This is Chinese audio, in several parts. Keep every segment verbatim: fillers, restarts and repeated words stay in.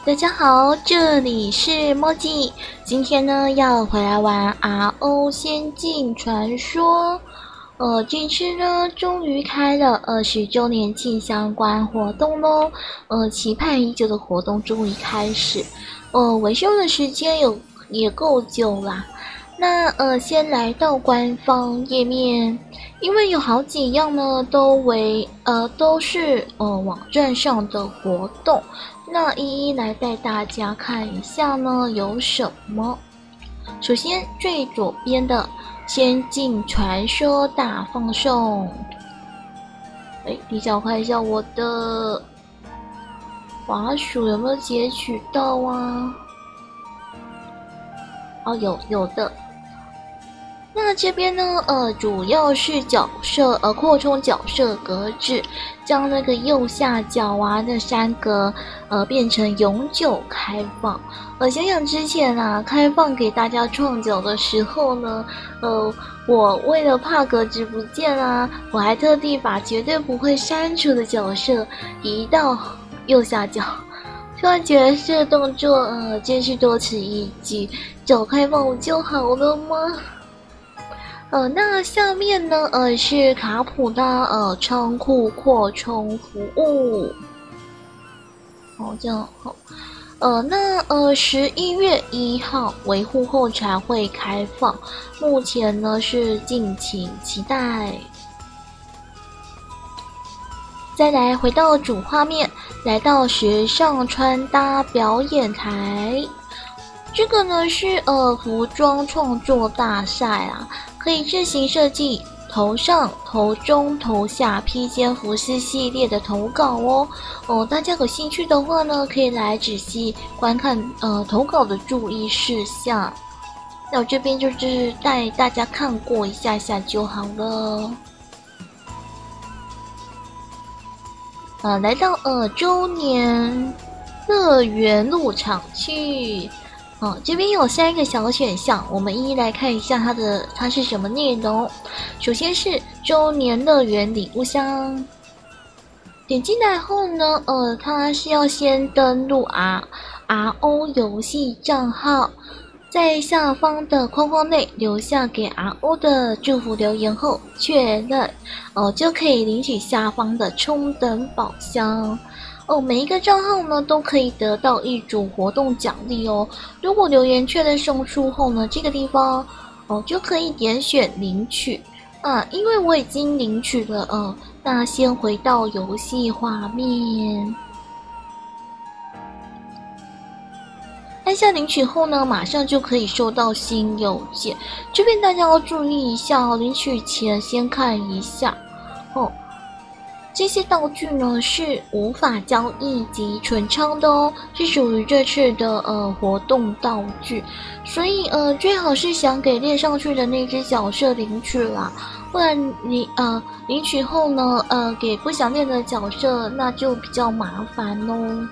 大家好，这里是莫吉，今天呢要回来玩 R O 仙境传说。呃，这次呢终于开了二十周年庆相关活动咯，呃，期盼已久的活动终于开始。呃，维修的时间有也够久啦。那呃，先来到官方页面，因为有好几样呢都为呃都是呃网站上的活动。那一一来带大家看一下呢，有什么？首先最左边的仙境传说大放送，哎，等一下我看一下我的滑鼠有没有截取到啊？哦，有有的。那这边呢，呃，主要是角色，呃，扩充角色格子，将那个右下角啊那三格，呃，变成永久开放。呃，想想之前啊，开放给大家创角的时候呢，呃，我为了怕格子不见啊，我还特地把绝对不会删除的角色移到右下角。突然觉得这个动作，呃，真是多此一举，找开放不就好了吗？呃，那下面呢，呃，是卡普的呃仓库扩充服务。哦，这样好。呃，那呃十一月一号维护后才会开放，目前呢是敬请期待。再来回到主画面，来到时尚穿搭表演台。这个呢是呃服装创作大赛啊，可以自行设计头上、头中、头下披肩服饰系列的投稿哦。哦，大家有兴趣的话呢，可以来仔细观看呃投稿的注意事项。那我这边就是带大家看过一下下就好了。呃，来到呃周年乐园入场区。哦，这边有三个小选项，我们一一来看一下它的它是什么内容。首先是周年乐园礼物箱，点进来后呢，呃，它是要先登录 R R O 游戏账号，在下方的框框内留下给 R O 的祝福留言后确认，哦、呃，就可以领取下方的冲等宝箱。哦，每一个账号呢都可以得到一组活动奖励哦。如果留言确认送出后呢，这个地方哦就可以点选领取啊。因为我已经领取了，呃，那先回到游戏画面，按下领取后呢，马上就可以收到新邮件。这边大家要注意一下哦，领取前先看一下哦。这些道具呢是无法交易及存仓的哦，是属于这次的呃活动道具，所以呃最好是想给列上去的那只角色领取啦，不然你呃领取后呢呃给不想练的角色那就比较麻烦哦。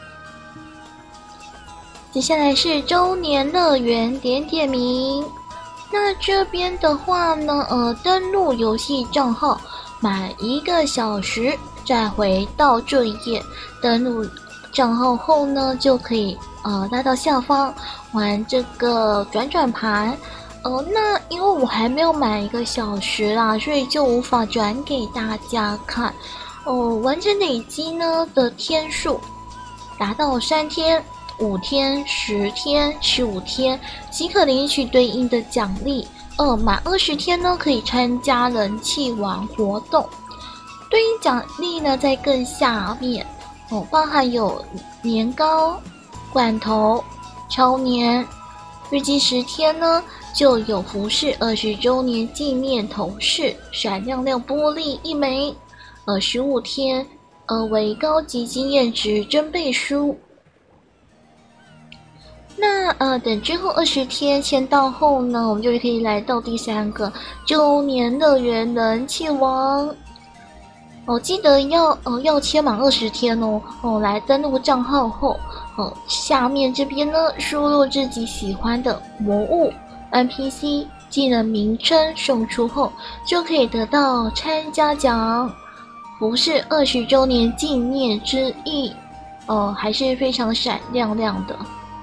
接下来是周年乐园点点名，那这边的话呢呃登录游戏账号。满一个小时再回到这一页，登录账号后呢，就可以呃拉到下方玩这个转转盘。呃，那因为我还没有满一个小时啦，所以就无法转给大家看。哦、呃，完成累积呢的天数达到三天、五天、十天、十五天，即可领取对应的奖励。呃，满二十天呢，可以参加人气王活动。对应奖励呢，在更下面哦，包含有年糕、罐头、超年。预计十天呢，就有服饰二十周年纪念头饰，闪亮亮玻璃一枚。呃，十五天，呃，为高级经验值增倍书。那呃，等之后二十天签到后呢，我们就可以来到第三个周年乐园人气王。哦，记得要呃要签满二十天哦。哦，来登录账号后，哦，下面这边呢，输入自己喜欢的魔物、N P C、技能名称送出后，就可以得到参加奖，服饰二十周年纪念之意。 呃，还是非常闪亮亮的。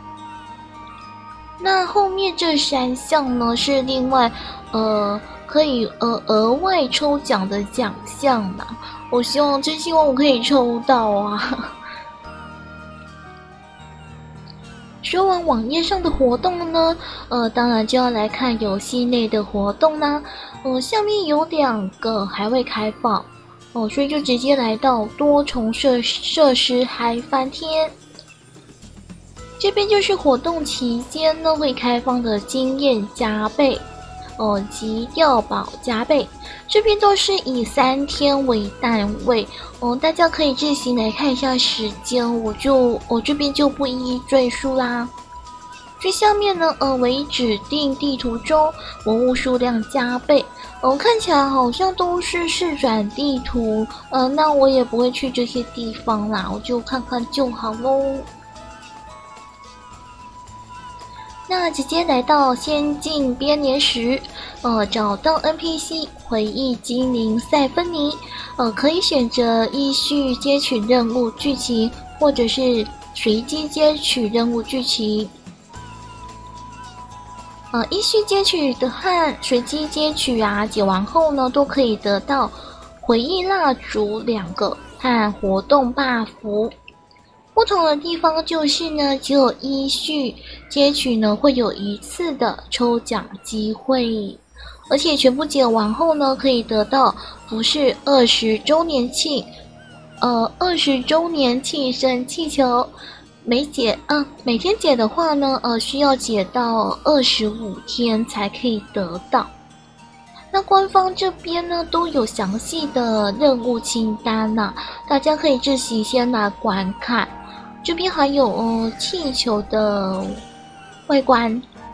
那后面这三项呢，是另外呃可以呃额外抽奖的奖项啦。我希望真希望我可以抽到啊！说完网页上的活动呢，呃，当然就要来看游戏内的活动啦。呃，下面有两个还未开放哦，所以就直接来到多重设设施嗨翻天。这边就是活动期间呢会开放的经验加倍，哦及药宝加倍，这边都是以三天为单位，哦大家可以自行来看一下时间，我就我这边就不一一赘述啦。最下面呢，呃为指定地图中魔物数量加倍，哦看起来好像都是试转地图，呃那我也不会去这些地方啦，我就看看就好咯。那直接来到仙境编年时，呃，找到 N P C 回忆精灵塞芬妮，呃，可以选择依序接取任务剧情，或者是随机接取任务剧情。呃，依序接取的和随机接取啊，解完后呢，都可以得到回忆蜡烛两个和活动 buff。不同的地方就是呢，只有依序接取呢会有一次的抽奖机会，而且全部解完后呢，可以得到不是二十周年庆，呃，二十周年庆生气球，每解啊每天解的话呢，呃，需要解到二十五天才可以得到。那官方这边呢都有详细的任务清单呐、啊，大家可以自行先来观看。这边还有呃气球的外观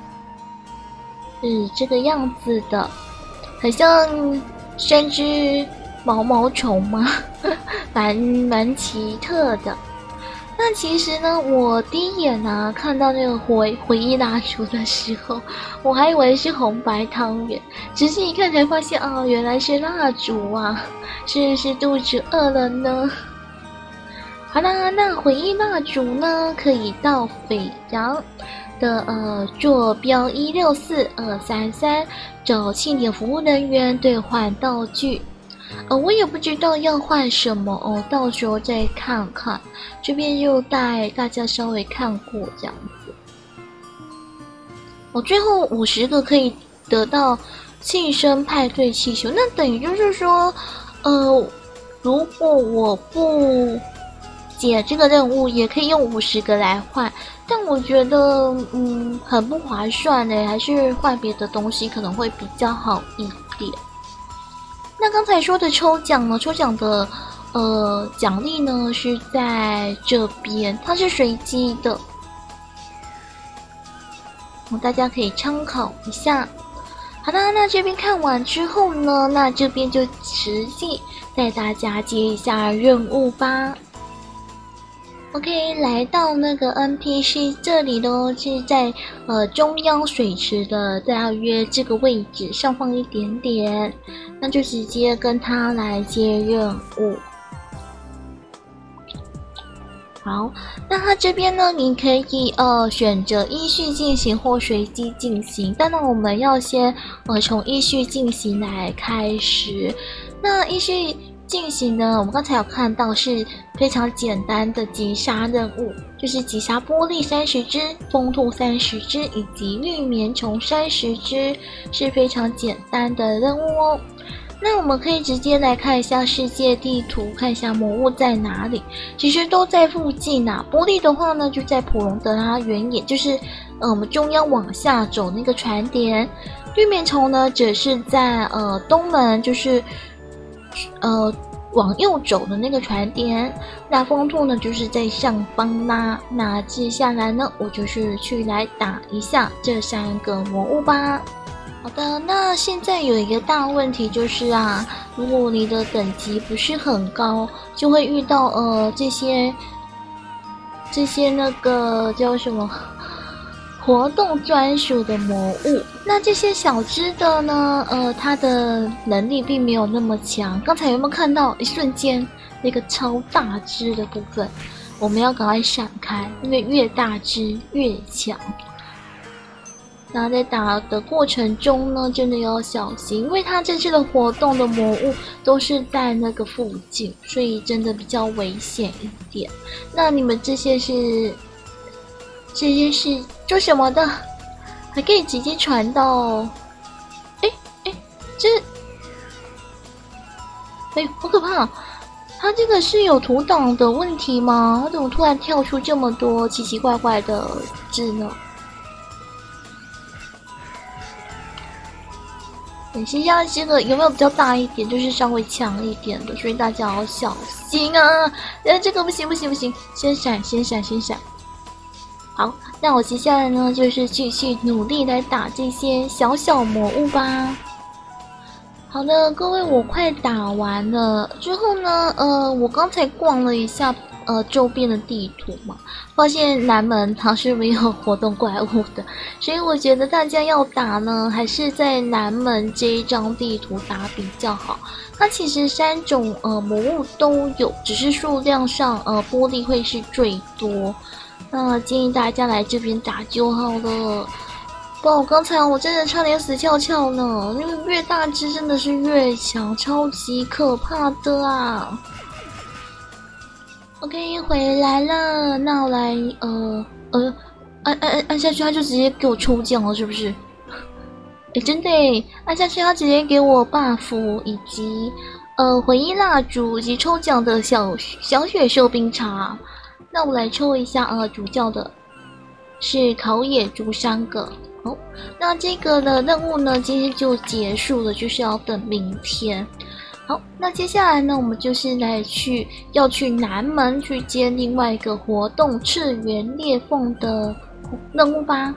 是这个样子的，很像三只毛毛虫吗？蛮蛮奇特的。那其实呢，我第一眼啊看到那个回回忆蜡烛的时候，我还以为是红白汤圆，仔细一看才发现哦，原来是蜡烛啊！是是肚子饿了呢。好啦，那回忆蜡烛呢，可以到斐阳的呃坐标一六四二三三找庆典服务人员兑换道具。呃，我也不知道要换什么哦，到时候再看看。这边就带大家稍微看过这样子。我、哦、最后五十个可以得到庆生派对气球，那等于就是说，呃，如果我不解这个任务也可以用五十个来换，但我觉得嗯很不划算嘞，还是换别的东西可能会比较好一点。那刚才说的抽奖呢，抽奖的呃奖励呢是在这边，它是随机的，大家可以参考一下。好的，那这边看完之后呢，那这边就实际带大家接一下任务吧。OK， 来到那个 N P C 这里呢，是在呃中央水池的大约这个位置上方一点点，那就直接跟他来接任务。好，那他这边呢，你可以呃选择依序进行或随机进行，当然我们要先呃从依序进行来开始。那依序进行呢，我们刚才有看到是非常简单的击杀任务，就是击杀玻璃三十只、疯兔三十只以及绿棉虫三十只，是非常简单的任务哦。那我们可以直接来看一下世界地图，看一下魔物在哪里，其实都在附近啊。玻璃的话呢，就在普隆德拉原野，就是呃我们中央往下走那个船点。绿棉虫呢，则是在呃东门，就是呃往右走的那个船点。那疯兔呢，就是在上方啦。那接下来呢，我就是去来打一下这三个魔物吧。好的，那现在有一个大问题就是啊，如果你的等级不是很高，就会遇到呃这些这些那个叫什么活动专属的魔物。那这些小只的呢，呃，它的能力并没有那么强。刚才有没有看到一瞬间那个超大只的部分？ 我们要赶快闪开，因为越大只越强。那在打的过程中呢，真的要小心，因为它这次的活动的魔物都是在那个附近，所以真的比较危险一点。那你们这些是这些是做什么的？还可以直接传到……哎哎，这哎好可怕！它这个是有图档的问题吗？它怎么突然跳出这么多奇奇怪怪的字呢？等一下，这个有没有比较大一点，就是稍微强一点的，所以大家要小心啊！呃，这个不行不行不行，先闪先闪先闪。好，那我接下来呢，就是继续努力来打这些小小魔物吧。好的，各位，我快打完了之后呢，呃，我刚才逛了一下呃周边的地图嘛，发现南门它是没有活动怪物的，所以我觉得大家要打呢，还是在南门这一张地图打比较好。它其实三种呃魔物都有，只是数量上呃玻璃会是最多，那建议大家来这边打就好了。不，我刚才我真的差点死翘翘呢，因为越大只真的是越强，超级可怕的啊。OK， 回来了，那我来呃呃按按按下去，他就直接给我抽奖了，是不是？哎，真的耶，按下去他直接给我 buff 以及呃回忆蜡烛以及抽奖的小小雪寿冰茶。那我来抽一下呃主教的，是烤野猪三个。好，那这个的任务呢，今天就结束了，就是要等明天。好，那接下来呢，我们就是来去要去南门去接另外一个活动赤原裂缝的任务吧。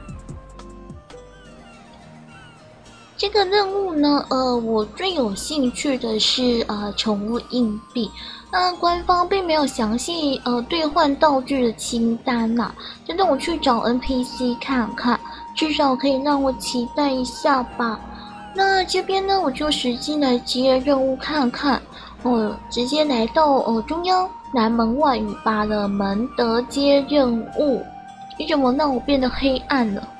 这个任务呢，呃，我最有兴趣的是呃宠物硬币。那官方并没有详细呃兑换道具的清单呐、啊，就让我去找 N P C 看看。至少可以让我期待一下吧。那这边呢，我就实际来接任务看看。哦，直接来到呃中央南门外语吧的门德接任务。你怎么让我变得黑暗了？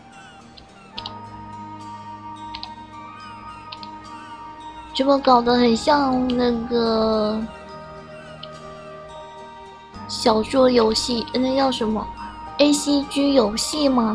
怎么搞得很像那个小说游戏？那叫什么 A C G 游戏吗？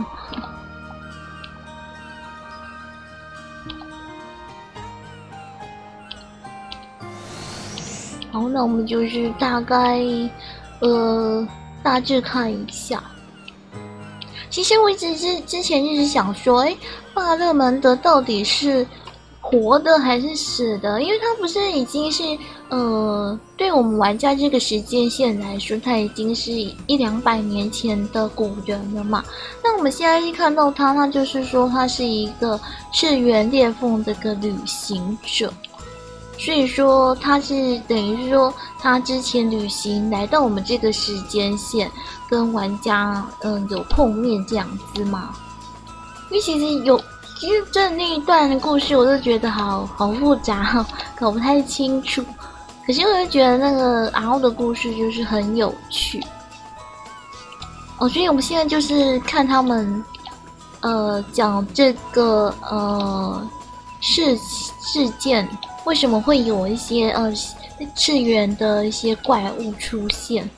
好，那我们就是大概，呃，大致看一下。其实我一直之之前一直想说，哎，巴勒蒙德到底是活的还是死的？因为他不是已经是，呃，对我们玩家这个时间线来说，他已经是一两百年前的古人了嘛。那我们现在一看到他，那就是说他是一个赤原裂缝的个旅行者。所以说他是等于是说他之前旅行来到我们这个时间线，跟玩家嗯有碰面这样子嘛。因为其实有，其实这那一段的故事我都觉得好好复杂，搞不太清楚。可是我就觉得那个阿奥的故事就是很有趣。哦，所以我们现在就是看他们呃讲这个呃事事件。为什么会有一些呃次元的一些怪物出现？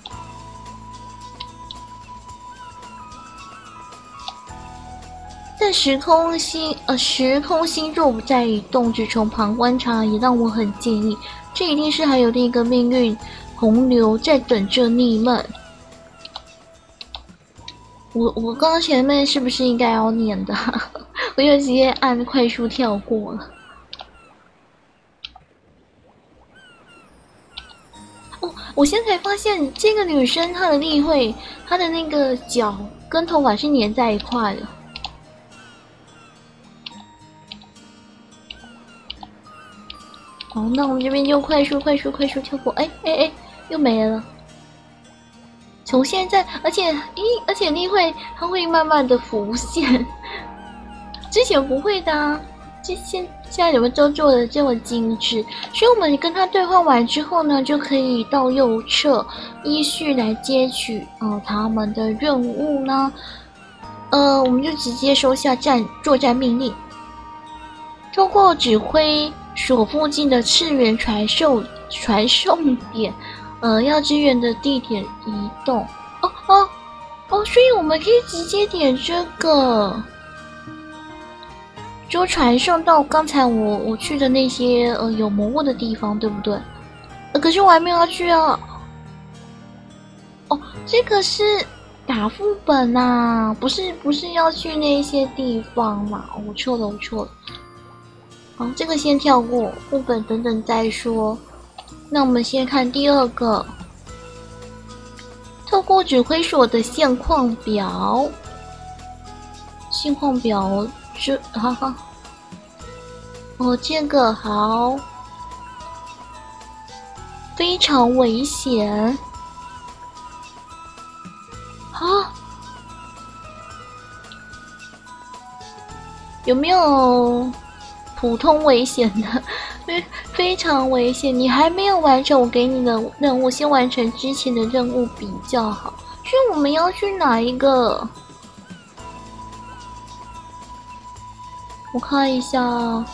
在时空星呃时空星若不再移动，只从旁观察，也让我很介意。这一定是还有另一个命运洪流在等着你们。我我刚刚前面是不是应该要念的？我就直接按快速跳过了。哦，我现在才发现这个女生她的例会，她的那个脚跟头发是粘在一块的。好，那我们这边就快速、快速、快速跳过。哎哎哎，又没了。从现在，而且咦，而且例会它会慢慢的浮现，之前不会的啊。 这现现在怎么都做的这么精致？所以我们跟他对话完之后呢，就可以到右侧依序来接取呃他们的任务呢。呃，我们就直接收下战作战命令，通过指挥所附近的次元传送传送点，呃，要支援的地点移动。哦哦哦，所以我们可以直接点这个。就传送到刚才我我去的那些呃有魔物的地方，对不对？呃，可是我还没有要去啊。哦，这个是打副本呐、啊，不是不是要去那些地方嘛？哦，我错了，我错了。好，这个先跳过，副本等等再说。那我们先看第二个，透过指挥所的现况表，现况表。这哈哈，哦，这个好，非常危险，啊，有没有普通危险的？非非常危险，你还没有完成我给你的任务，先完成之前的任务比较好。所以我们要去哪一个？我看一下，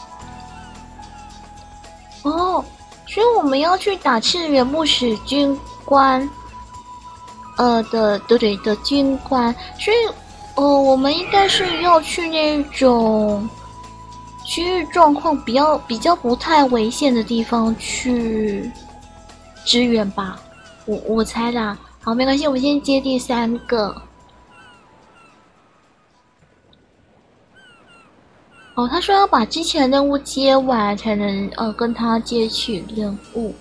哦，所以我们要去打次元不死军官，呃的对对的军官，所以，呃，我们应该是要去那种区域状况比较比较不太危险的地方去支援吧，我我猜啦。好，没关系，我们先接第三个。哦，他说要把之前的任务接完，才能呃跟他接取任务。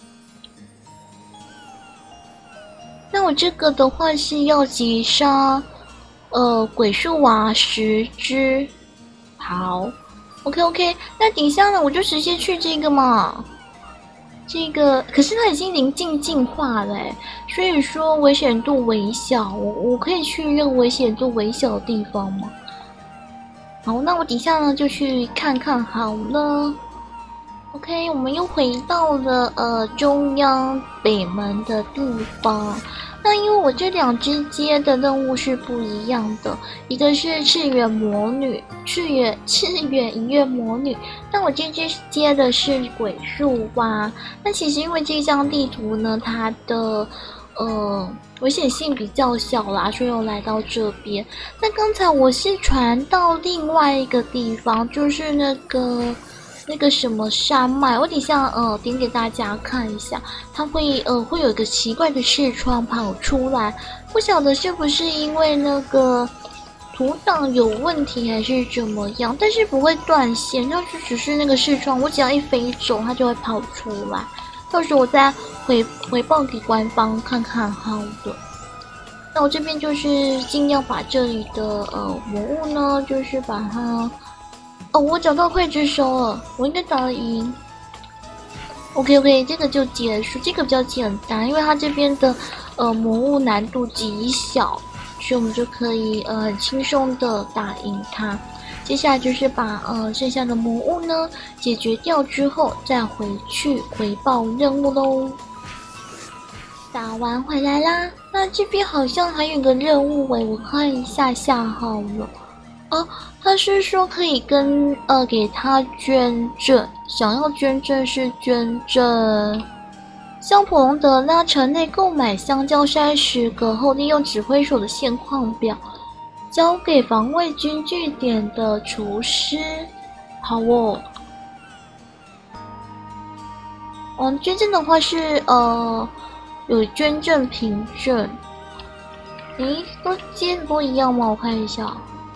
那我这个的话是要击杀呃鬼树娃十只。好 ，OK OK， 那底下呢我就直接去这个嘛。这个可是它已经临近进化了，所以说危险度微小，我我可以去那个危险度微小的地方吗？好，那我底下呢就去看看好了。OK， 我们又回到了呃中央北门的地方。那因为我这两只接的任务是不一样的，一个是次元魔女，次元次元一月魔女，但我这只接的是鬼树蛙。那其实因为这张地图呢，它的呃危险性比较小啦，所以我来到这边。那刚才我是传到另外一个地方，就是那个那个什么山脉，我底下呃点给大家看一下，它会呃会有一个奇怪的视窗跑出来，不晓得是不是因为那个图档有问题还是怎么样，但是不会断线，要是只是那个视窗，我只要一飞走，它就会跑出来。到时候我再回回报给官方看看好的。那我这边就是尽量把这里的呃魔物呢，就是把它哦，我找到快之手了，我应该打得赢。OK OK， 这个就结束，这个比较简单，因为它这边的呃魔物难度极小，所以我们就可以呃很轻松的打赢它。接下来就是把呃剩下的魔物呢解决掉之后，再回去回报任务喽。打完回来啦，那这边好像还有个任务诶，我看一下下好了。哦，他是说可以跟呃给他捐赠，想要捐赠是捐赠。向普隆德拉城内购买香蕉山十个后，利用指挥所的现况表。交给防卫军据点的厨师，好哦。嗯，捐赠的话是呃有捐赠凭证。诶，都接的都一样吗？我看一下。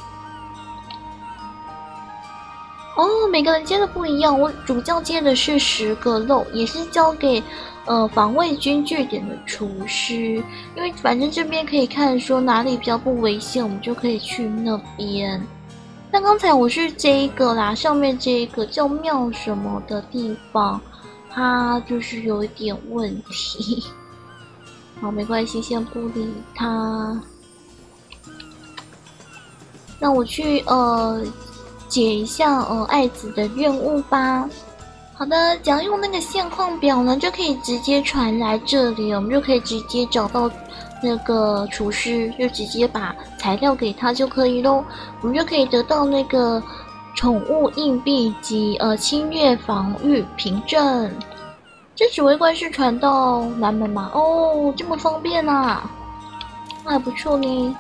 哦，每个人接的不一样。我主教接的是十个肉，也是交给呃防卫军据点的厨师，因为反正这边可以看说哪里比较不危险，我们就可以去那边。那刚才我是这一个啦，上面这一个叫庙什么的地方，它就是有一点问题。好，没关系，先不理它。那我去呃解一下呃爱子的任务吧。好的，只要用那个现况表呢，就可以直接传来这里，我们就可以直接找到那个厨师，就直接把材料给他就可以咯。我们就可以得到那个宠物硬币及呃侵略防御凭证。这指挥官是传到南门吗？哦，这么方便啊，那还不错呢。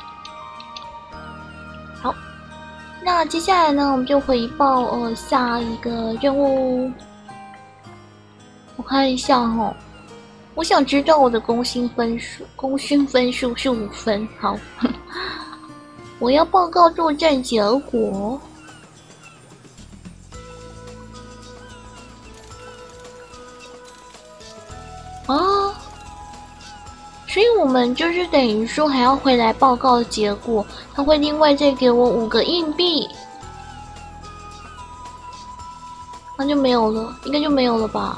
好，那接下来呢，我们就回报呃下一个任务。我看一下哦，我想知道我的攻心分数，功勋分数是五分。好，我要报告作战结果。啊，所以我们就是等于说还要回来报告结果，他会另外再给我五个硬币，那就没有了，应该就没有了吧？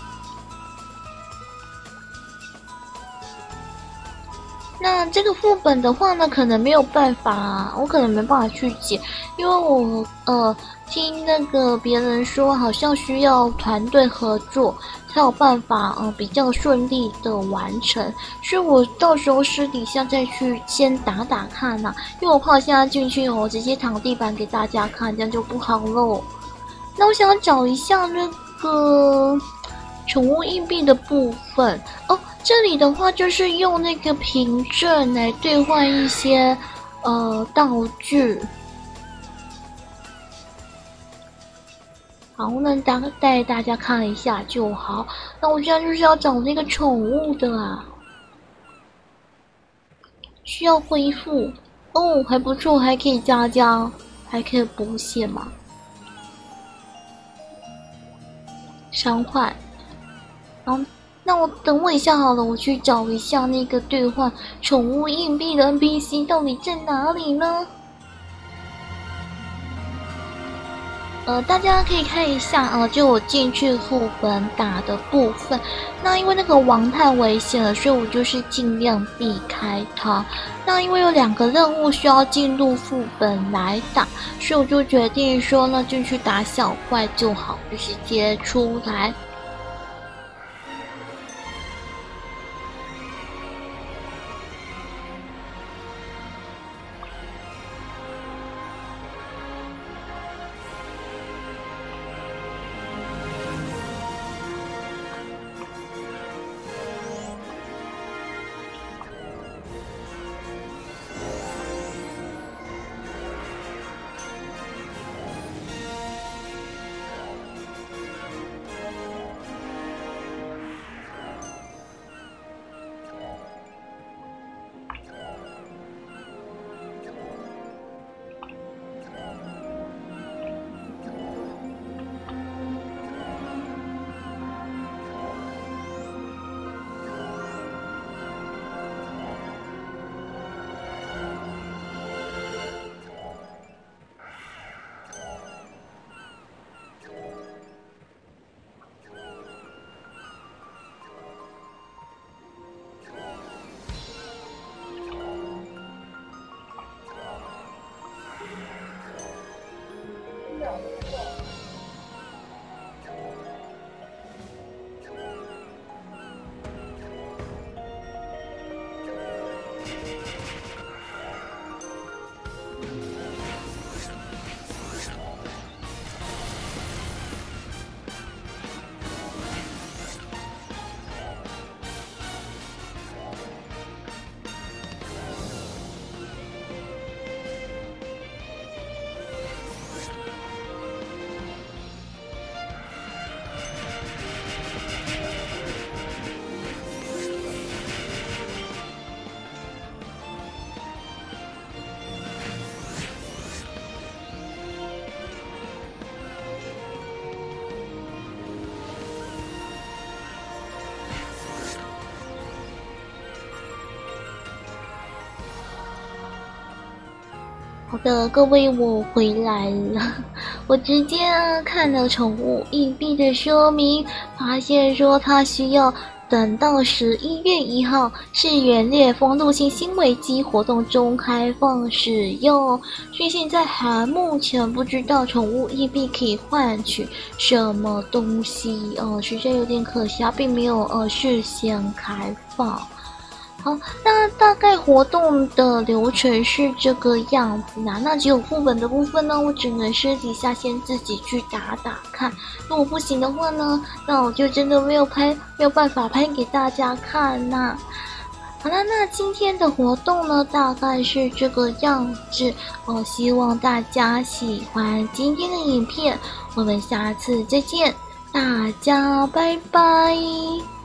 那这个副本的话呢，可能没有办法，我可能没办法去解，因为我呃听那个别人说，好像需要团队合作才有办法呃比较顺利的完成，所以我到时候私底下再去先打打看呐、啊，因为我怕现在进去哦，直接躺地板给大家看，这样就不好喽。那我想找一下那个宠物硬币的部分哦。这里的话就是用那个凭证来兑换一些呃道具。好，那大带大家看一下就好。那我现在就是要找那个宠物的啊，需要恢复哦，还不错，还可以加加，还可以补血嘛。伤患，然后。那我等我一下好了，我去找一下那个兑换宠物硬币的 N P C 到底在哪里呢？呃，大家可以看一下啊、呃，就我进去副本打的部分。那因为那个王太危险了，所以我就是尽量避开它。那因为有两个任务需要进入副本来打，所以我就决定说呢，进去打小怪就好，就直接出来。好的，各位，我回来了。我直接看了宠物硬币的说明，发现说它需要等到十一月一号是元烈风入侵新维基活动中开放使用，所以现在还目前不知道宠物硬币可以换取什么东西哦，实在有点可惜，并没有呃事先开放。好，那大概活动的流程是这个样子啦。那只有副本的部分呢，我只能私底下先自己去打打看。如果不行的话呢，那我就真的没有拍，没有办法拍给大家看啦。好啦，那今天的活动呢，大概是这个样子。我希望大家喜欢今天的影片，我们下次再见，大家拜拜。